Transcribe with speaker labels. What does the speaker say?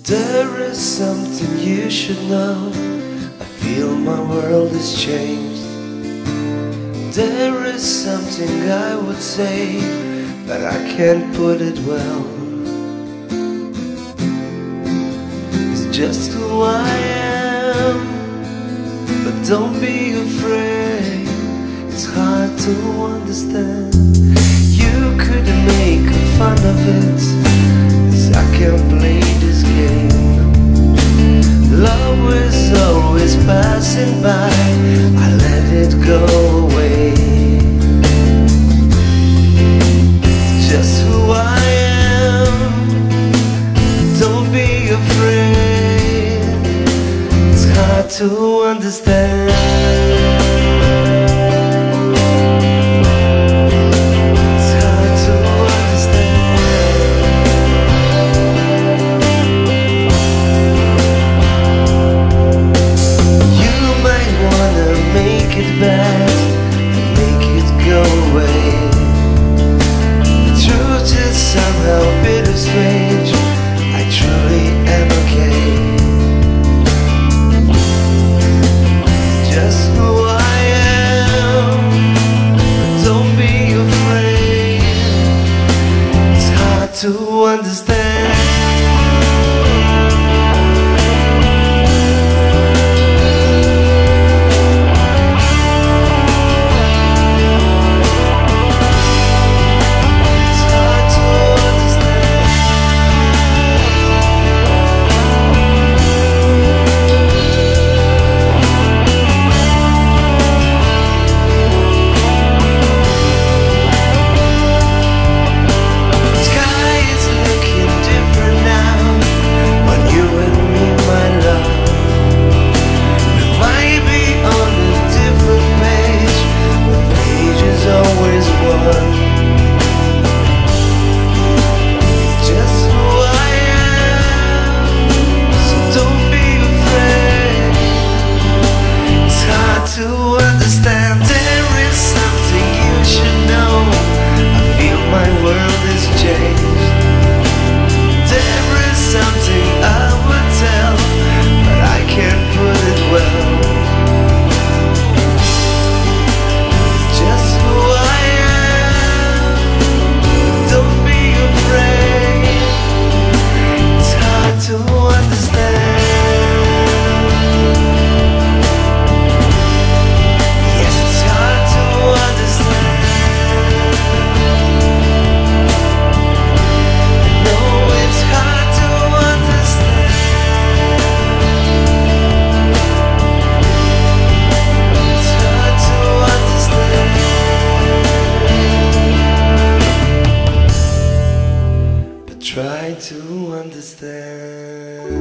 Speaker 1: There is something you should know. I feel my world has changed. There is something I would say, but I can't put it well. It's just who I am, but don't be afraid. It's hard to understand. You could make fun of it, 'cause I can't play this game. Love is always passing by, I let it go away. It's just who I am, don't be afraid. It's hard to understand. To understand. Try to understand.